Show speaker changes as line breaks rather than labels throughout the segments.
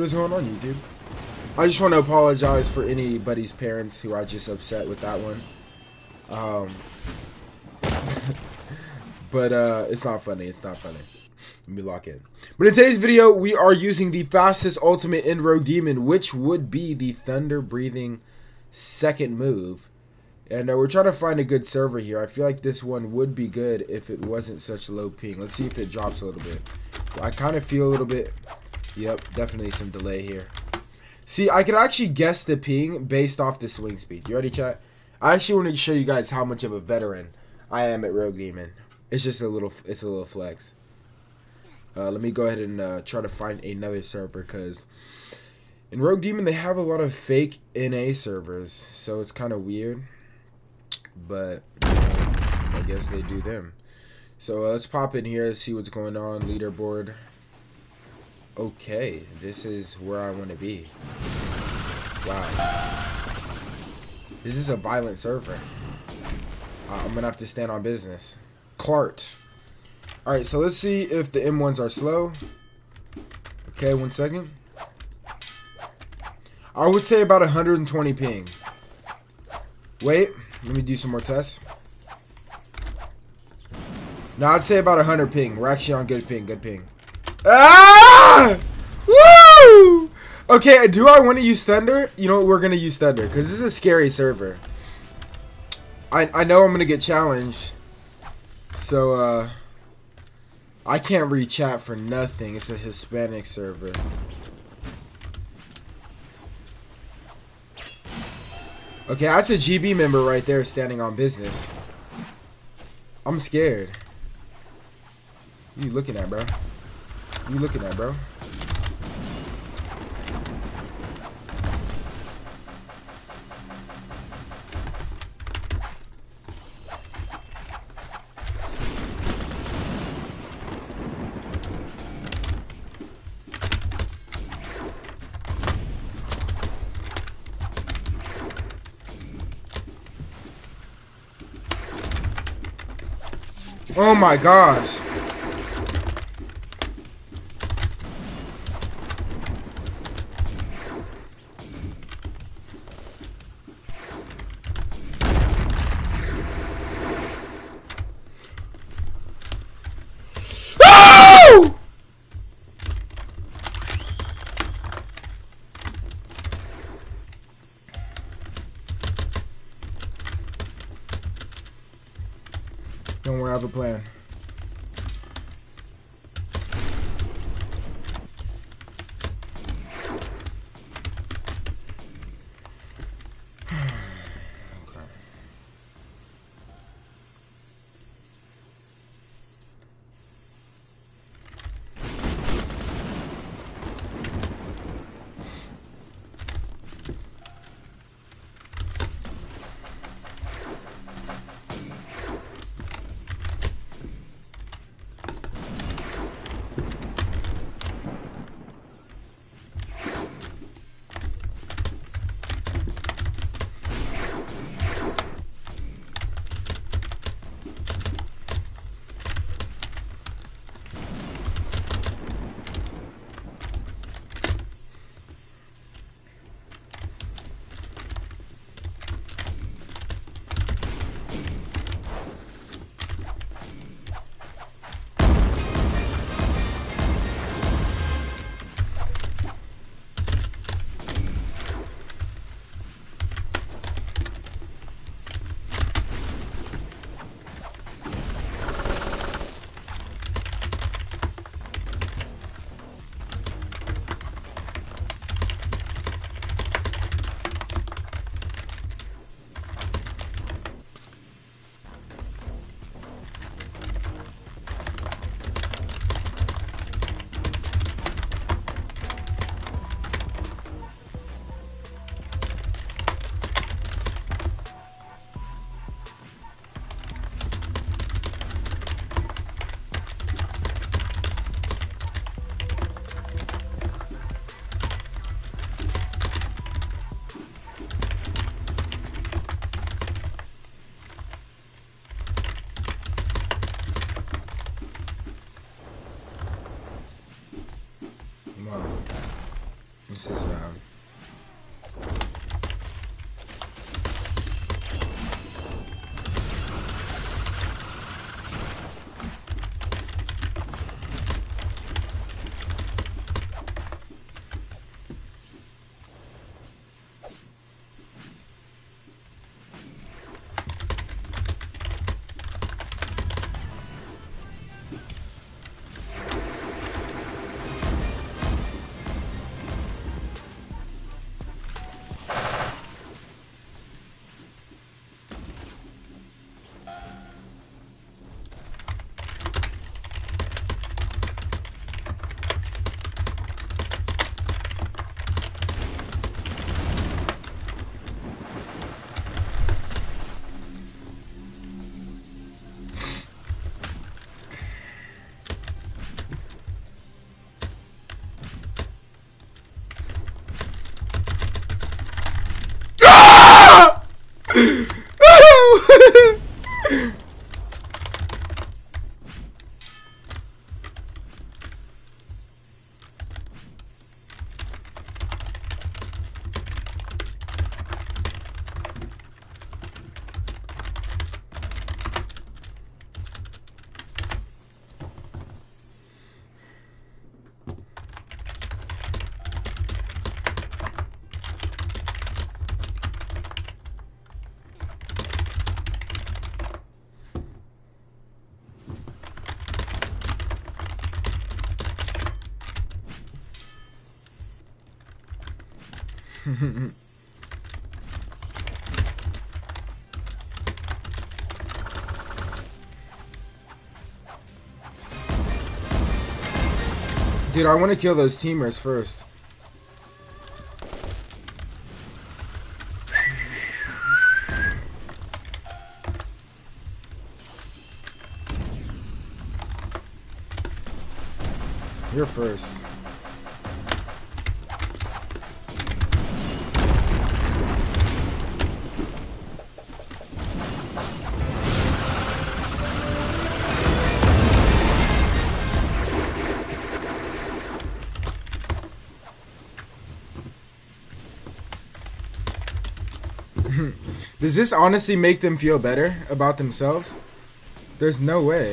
what's going on, YouTube. I just want to apologize for anybody's parents who I just upset with that one. But it's not funny. It's not funny. Let me lock in. But in today's video, we are using the fastest ultimate in Rogue Demon, which would be the Thunder Breathing second move. And we're trying to find a good server here. I feel like this one would be good if it wasn't such low ping. Let's see if it drops a little bit. I kind of feel a little bit. Yep, definitely some delay here. See, I can actually guess the ping based off the swing speed. You ready, chat? I actually want to show you guys how much of a veteran I am at Rogue Demon. It's just a little flex. Let me go ahead and try to find another server, because in Rogue Demon they have a lot of fake NA servers, so it's kind of weird. But I guess they do them. So let's pop in here, see what's going on. Leaderboard. Okay, this is where I want to be. Wow, this is a violent server. I'm gonna have to stand on business. Clart. Alright, so let's see if the M1s are slow. Okay, 1 second. I would say about 120 ping. Wait, let me do some more tests. No, I'd say about 100 ping. We're actually on good ping, good ping. Ah! Woo! Okay, do I want to use Thunder? You know what, we're going to use Thunder, because this is a scary server. I know I'm going to get challenged. So, I can't read chat for nothing. It's a Hispanic server. Okay, that's a GB member right there standing on business. I'm scared. What you looking at, bro? What you looking at, bro? Oh my gosh. Oh! Don't worry, I have a plan. This is dude, I want to kill those teamers first. You're first. Does this honestly make them feel better about themselves? There's no way.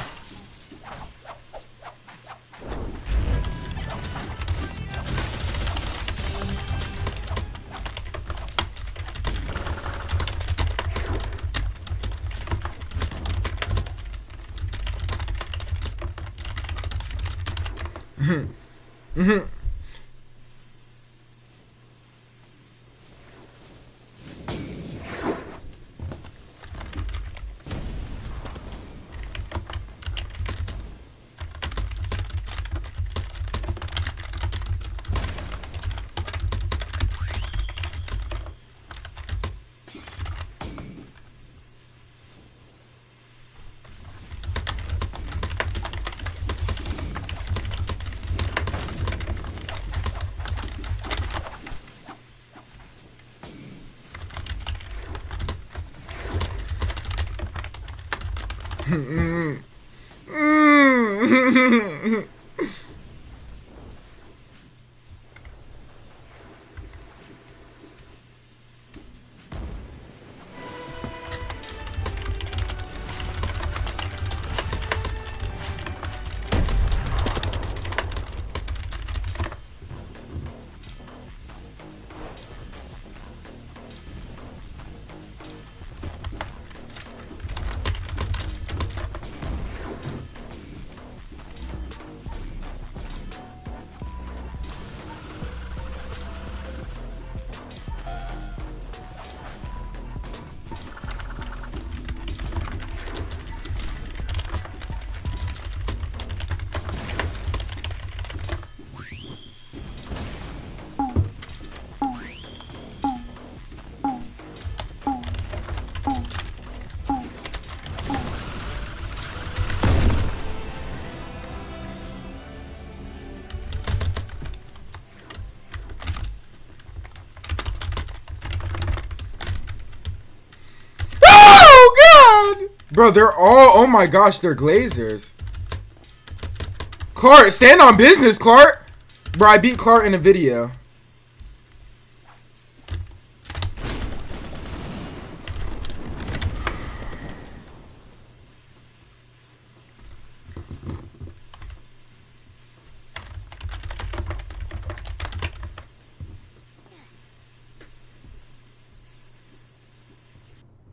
Bro, they're all, oh my gosh, they're Glazers. Clark, stand on business, Clark. Bro, I beat Clark in a video.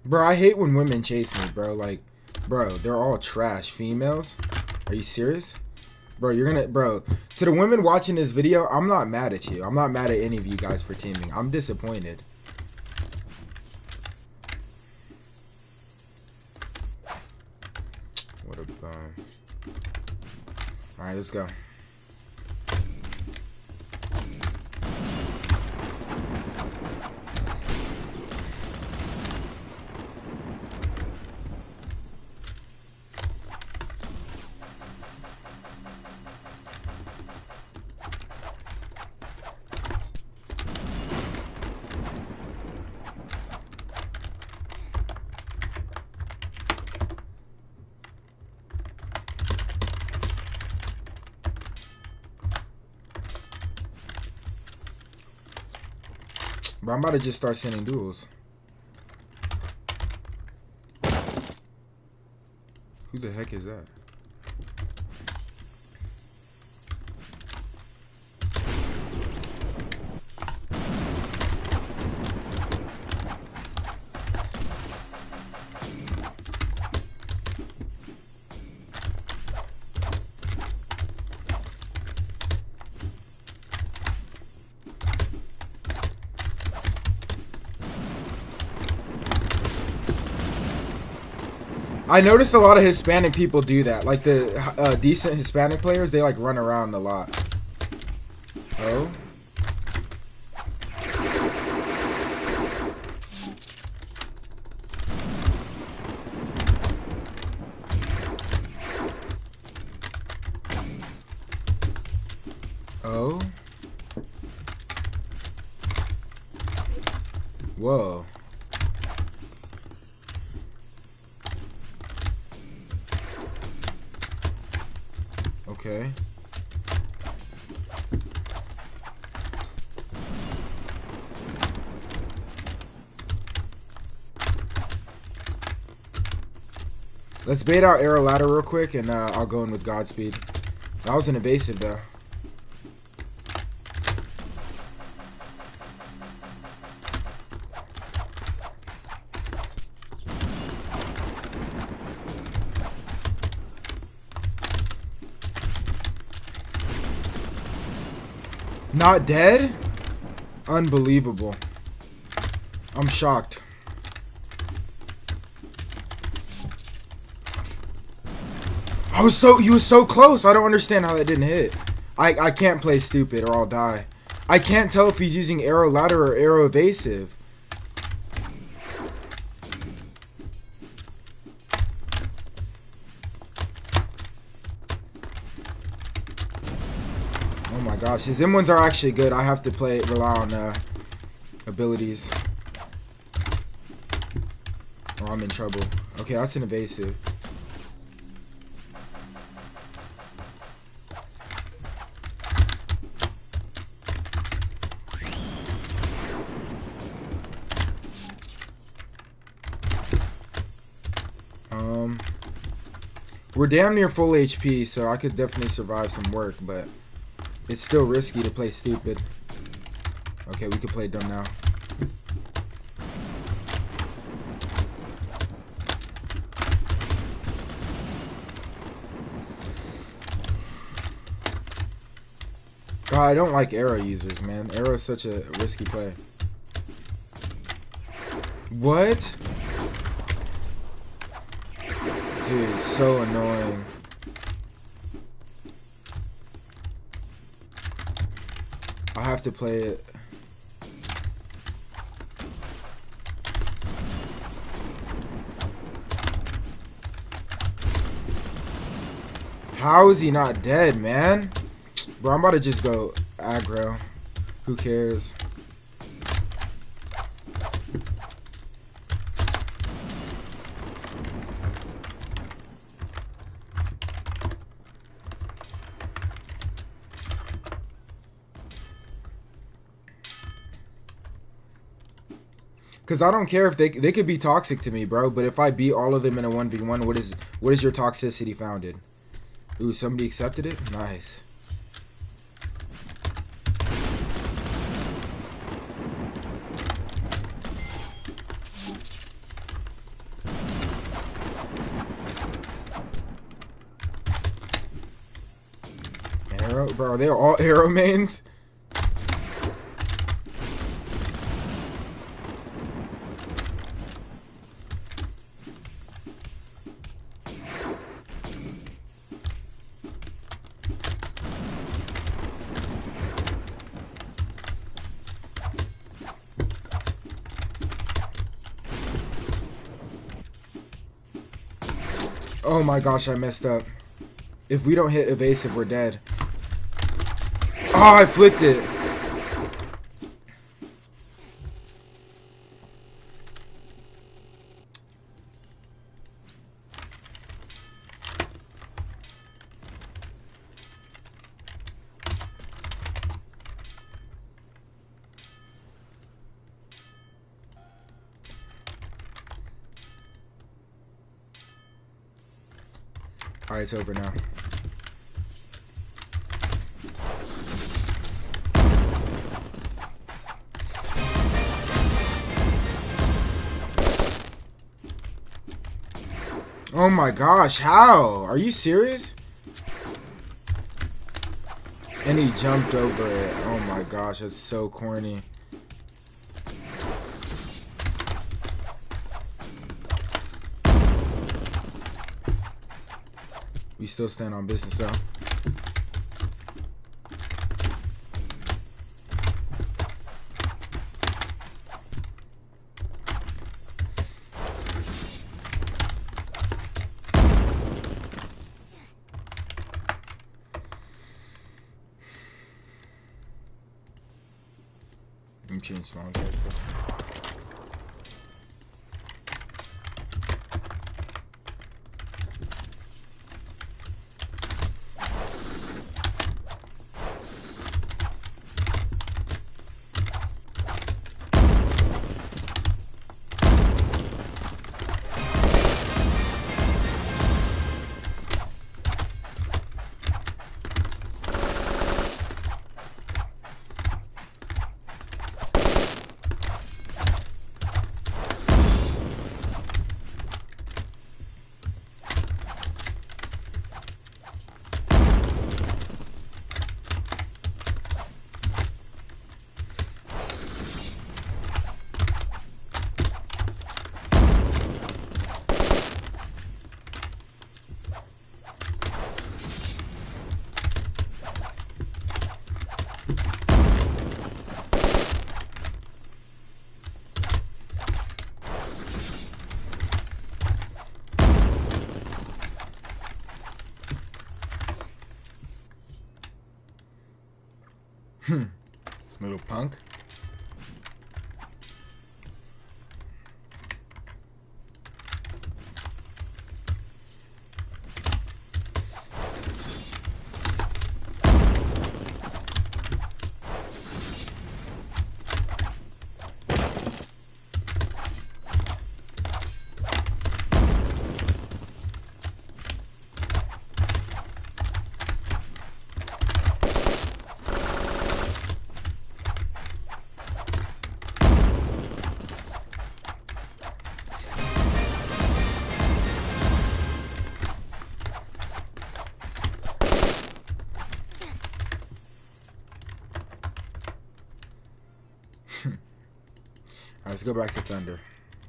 Bro, I hate when women chase me, bro. Like, bro, they're all trash. Females? Are you serious? Bro, you're gonna... Bro, to the women watching this video, I'm not mad at you. I'm not mad at any of you guys for teaming. I'm disappointed. What a bum. Alright, let's go. Bro, I'm about to just start sending duels. Who the heck is that? I noticed a lot of Hispanic people do that. Like the decent Hispanic players, they like run around a lot. Oh. Oh. Whoa. Okay. Let's bait out arrow ladder real quick, and I'll go in with Godspeed. That was an evasive though. Not dead? Unbelievable. I'm shocked. He was so close. I don't understand how that didn't hit. I can't play stupid or I'll die. I can't tell if he's using arrow ladder or arrow evasive. Oh my gosh, his M1s are actually good. I have to rely on abilities, or I'm in trouble. Okay, that's an evasive. We're damn near full HP, so I could definitely survive some work, but it's still risky to play stupid. Okay, we can play dumb now. God, I don't like arrow users, man. Arrow is such a risky play. What? Dude, so annoying. I have to play it. How is he not dead, man? Bro, I'm about to just go aggro. Who cares? Cause I don't care if they could be toxic to me, bro. But if I beat all of them in a 1v1, what is your toxicity founded? Ooh, somebody accepted it? Nice. Arrow? Bro, are they all arrow mains? Oh my gosh, I messed up. If we don't hit evasive, we're dead. Oh, I flicked it. Alright, it's over now. Oh my gosh, how? Are you serious? And he jumped over it. Oh my gosh, that's so corny. We still stand on business though. Let me change small character. Little punk. Alright, let's go back to Thunder.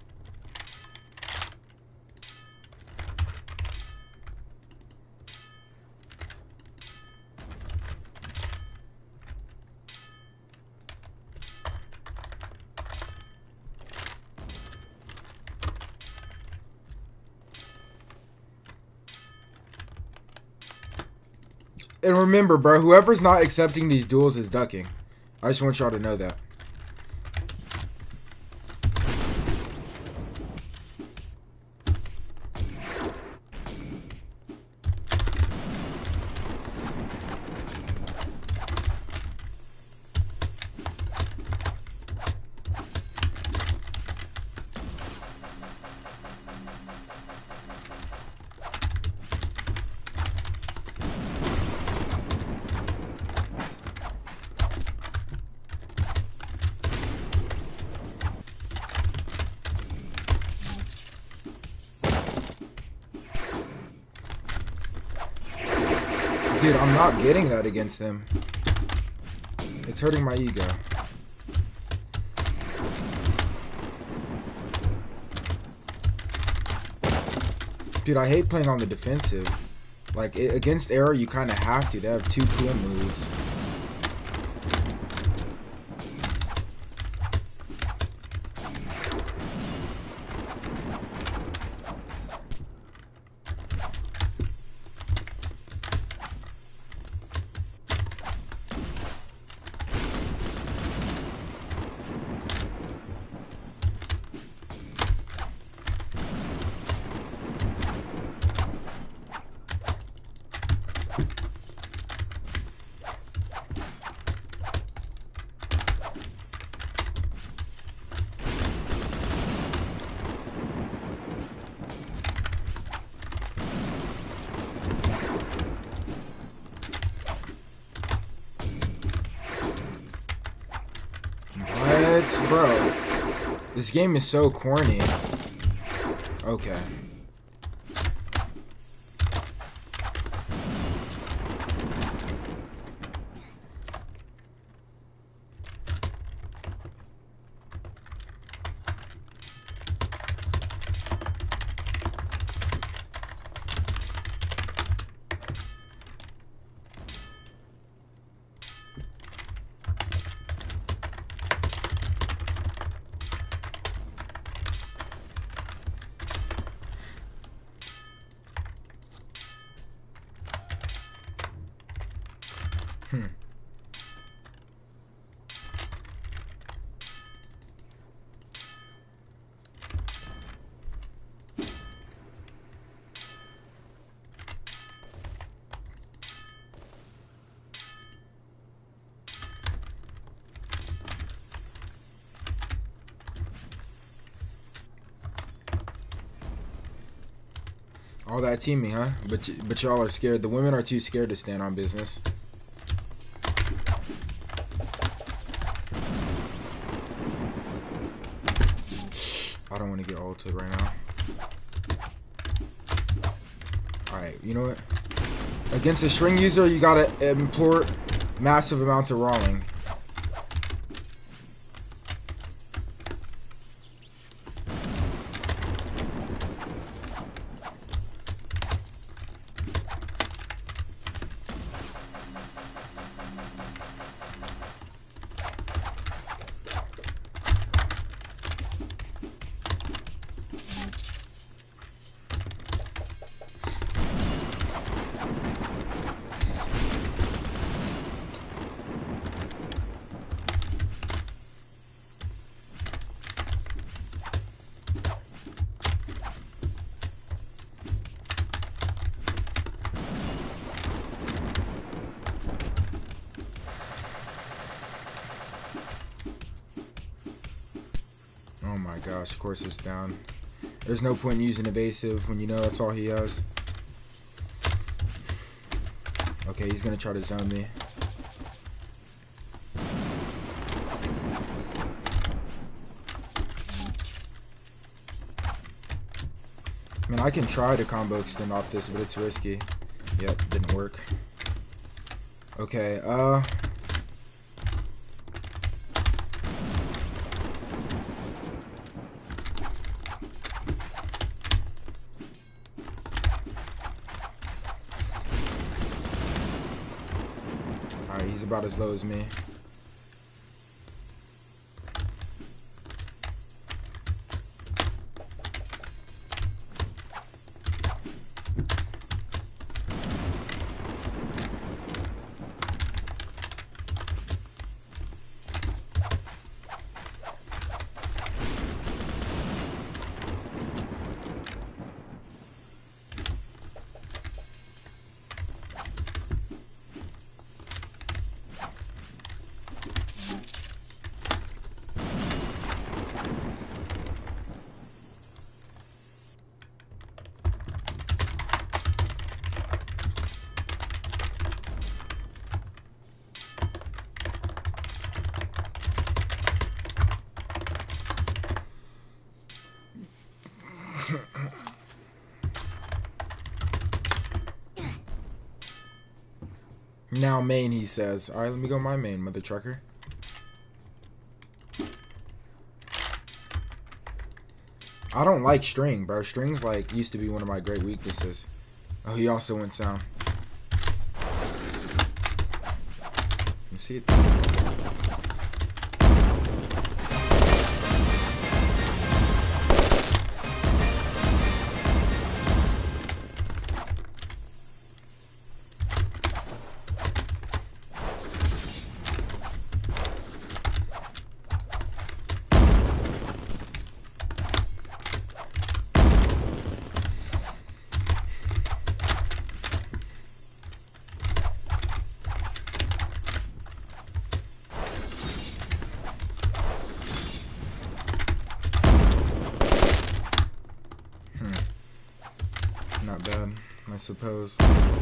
And remember, bro, whoever's not accepting these duels is ducking. I just want y'all to know that. Dude, I'm not getting that against them. It's hurting my ego. Dude, I hate playing on the defensive. Like, against Arrow, you kind of have to. They have 2 cool moves. Bro, this game is so corny. Okay. All that teaming, huh? But y'all are scared. The women are too scared to stand on business. I don't want to get ulted right now. Alright, you know what? Against a string user, you gotta implore massive amounts of rolling. Oh my gosh, of course it's down. There's no point in using evasive when you know that's all he has. Okay, he's gonna try to zone me. I mean, I can try to combo extend off this, but it's risky. Yep, didn't work. Okay, alright, he's about as low as me. Now main, he says. Alright, let me go my main, mother trucker. I don't like string, bro. String's like used to be one of my great weaknesses. Oh, he also went sound. You see it? Not bad, I suppose.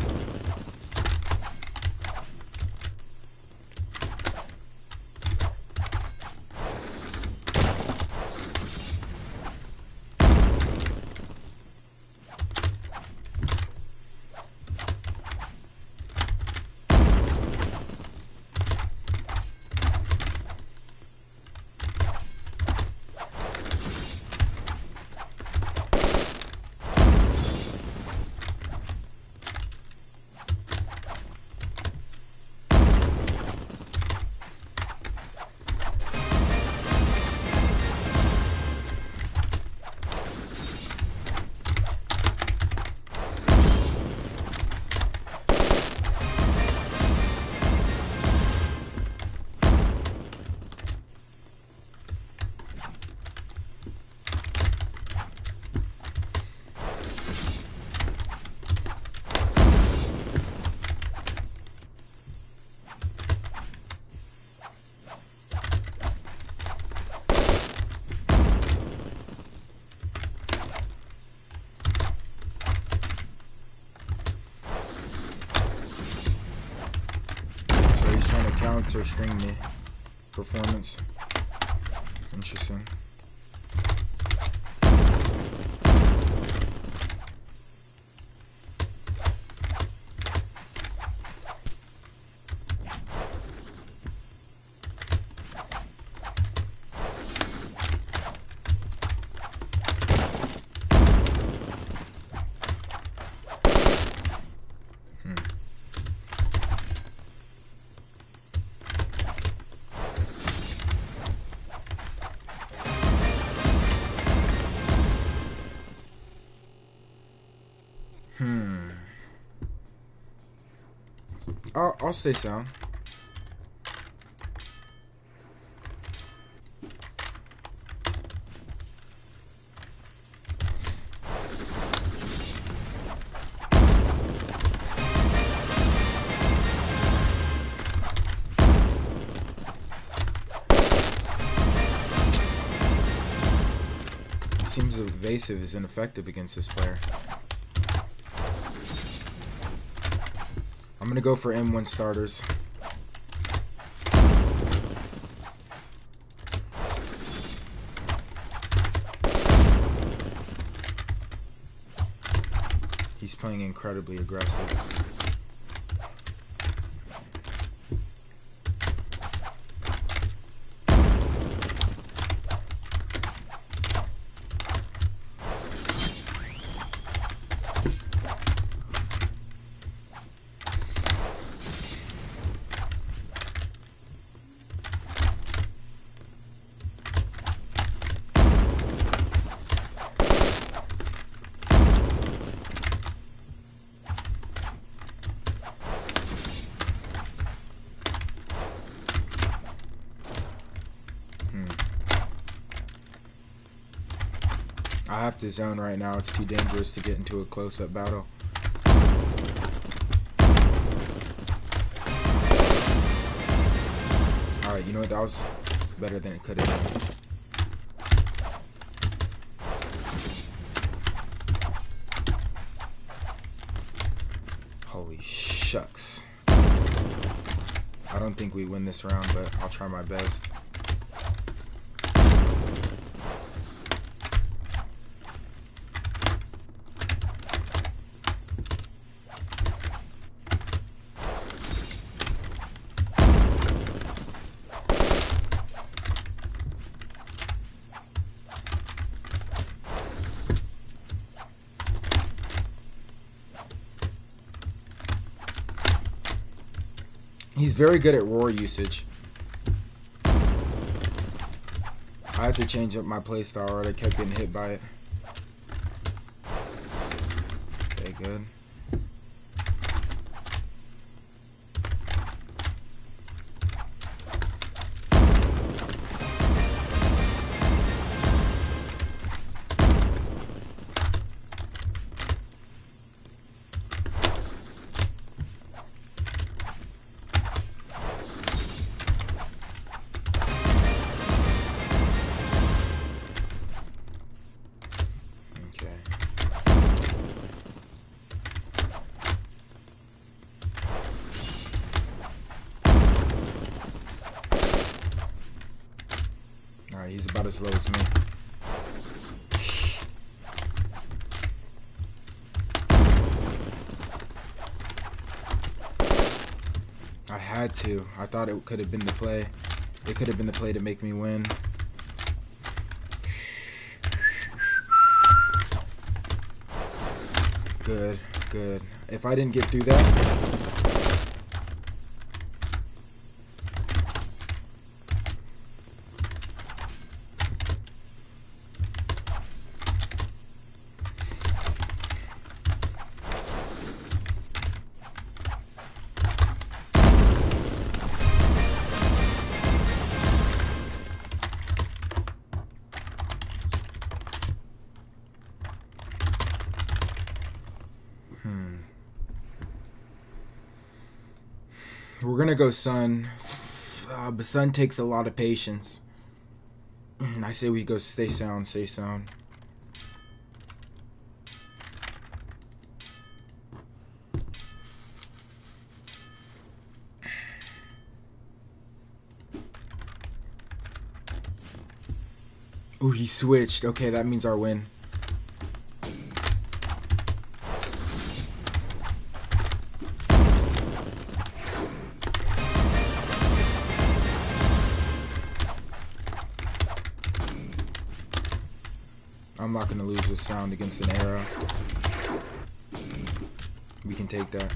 Counter string me performance. Interesting. I'll stay sound. It seems evasive is ineffective against this player. I'm gonna go for M1 starters. He's playing incredibly aggressive. I have to zone right now. It's too dangerous to get into a close-up battle. Alright, you know what? That was better than it could have been. Holy shucks. I don't think we win this round, but I'll try my best. He's very good at roar usage. I had to change up my playstyle or I kept getting hit by it. Okay, good. Alright, he's about as slow as me. I had to. I thought it could have been the play. It could have been the play to make me win. Good, good. If I didn't get through that... We're gonna go Sun, but Sun takes a lot of patience. I say we go stay sound, stay sound. Ooh, he switched. Okay, that means our win. I'm not going to lose with sound against an arrow. We can take that.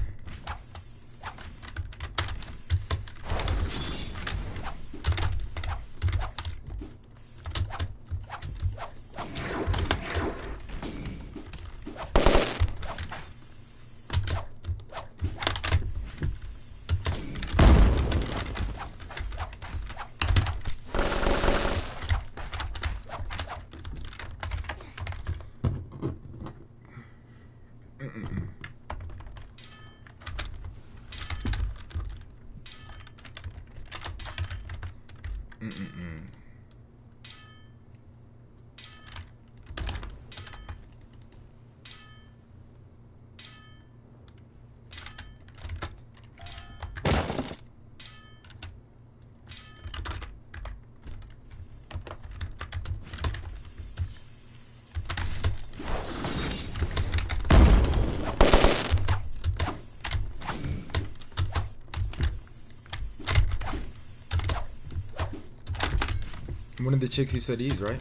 One of the chicks you said ease, right?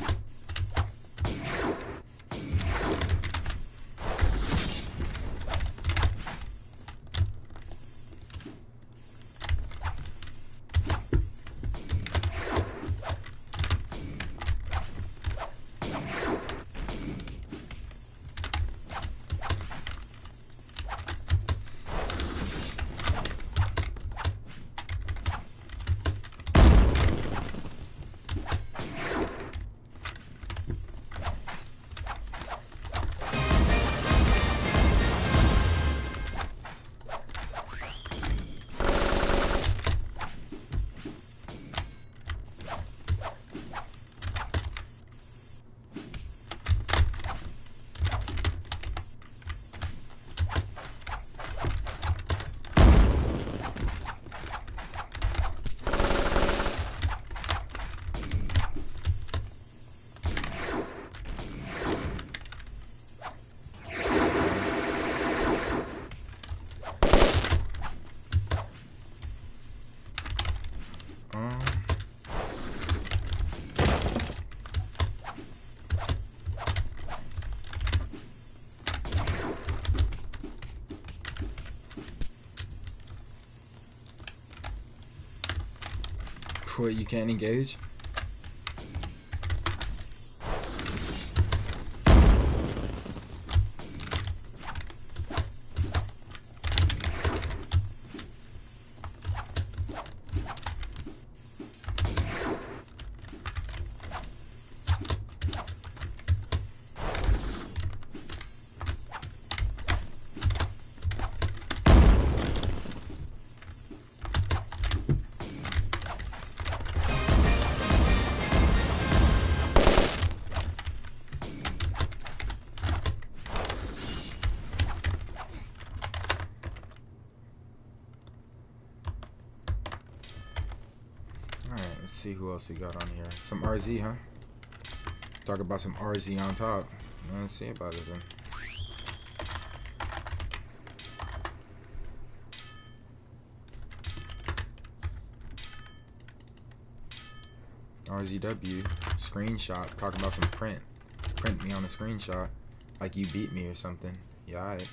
What, you can't engage? Alright, let's see who else we got on here. Some RZ, huh? Talk about some RZ on top. Let's see about it then. RZW, screenshot, talking about some print. Print me on a screenshot, like you beat me or something. Yeah, alright.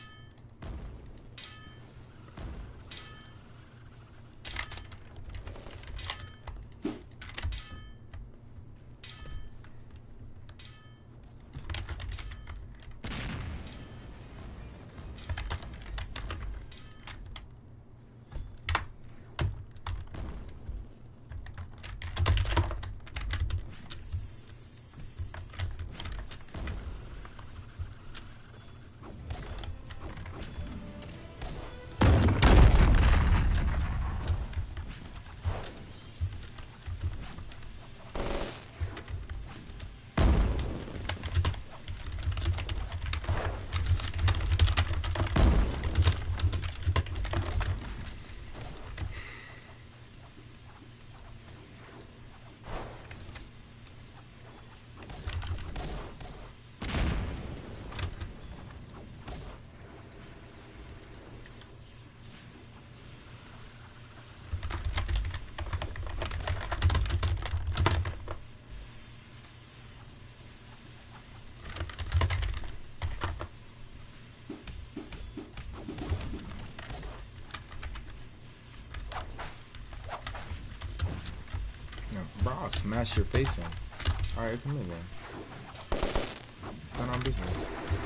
Bro, I'll smash your face in. Alright, come in, man. It's not on business.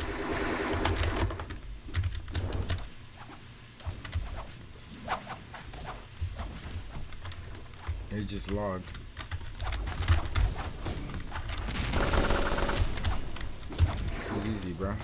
They just logged. It was easy, bro.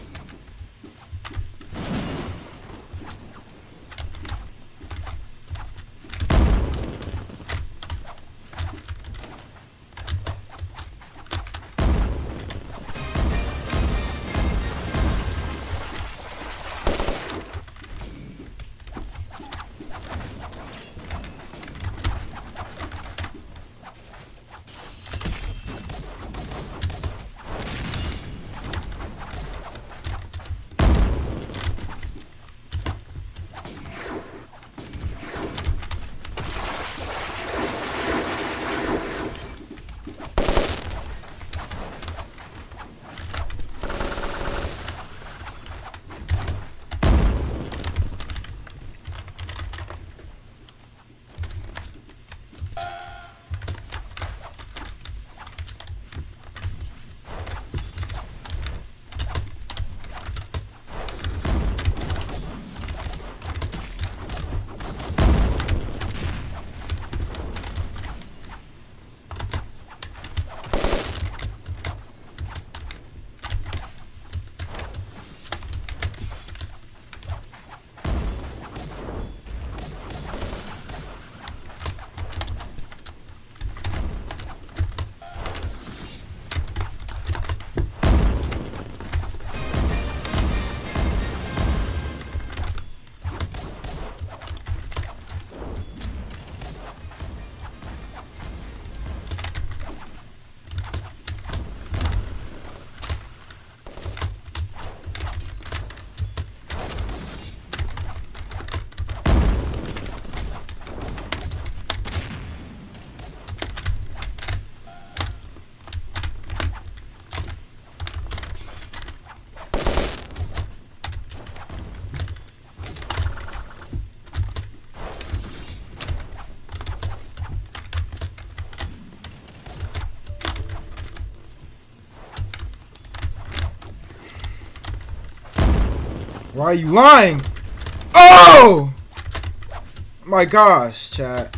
Why are you lying? Oh! My gosh, chat.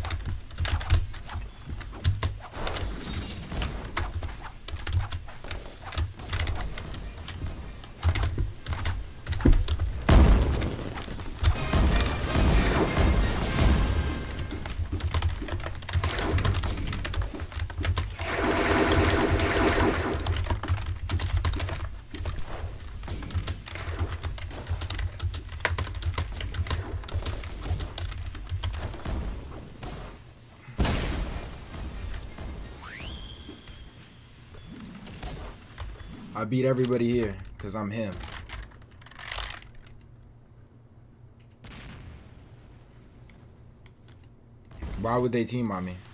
I beat everybody here because I'm him. Why would they team on me?